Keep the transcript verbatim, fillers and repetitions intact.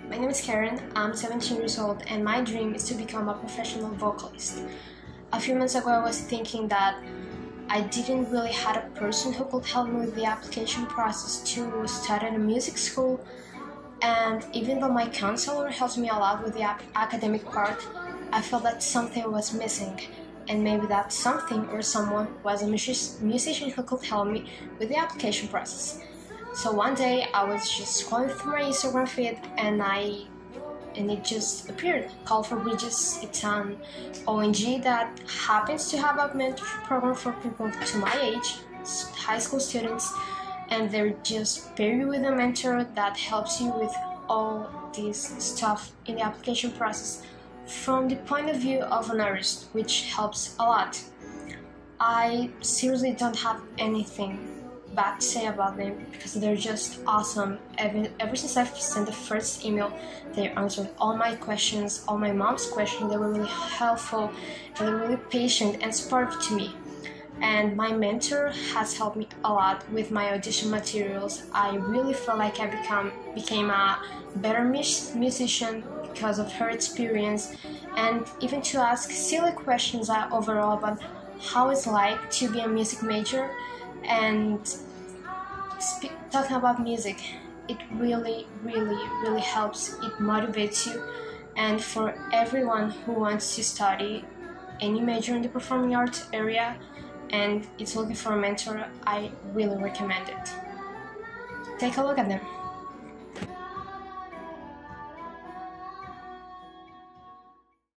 My name is Karen, I'm seventeen years old, and my dream is to become a professional vocalist. A few months ago I was thinking that I didn't really have a person who could help me with the application process to study at a music school, and even though my counselor helps me a lot with the academic part, I felt that something was missing, and maybe that something or someone was a music musician who could help me with the application process. So one day I was just scrolling through my Instagram feed and I and it just appeared. Call for Bridges. It's an O N G that happens to have a mentorship program for people to my age, high school students, and they're just pair you with a mentor that helps you with all this stuff in the application process from the point of view of an artist, which helps a lot. I seriously don't have anything bad to say about them because they're just awesome. Ever, ever since I've sent the first email, they answered all my questions, all my mom's questions. They were really helpful, they were really patient and supportive to me. And my mentor has helped me a lot with my audition materials. I really feel like I become became a better mus musician because of her experience, and even to ask silly questions uh, overall about how it's like to be a music major and speak, talking about music. It really, really, really helps. It motivates you, and for everyone who wants to study any major in the performing arts area and it's looking for a mentor, I really recommend it. Take a look at them.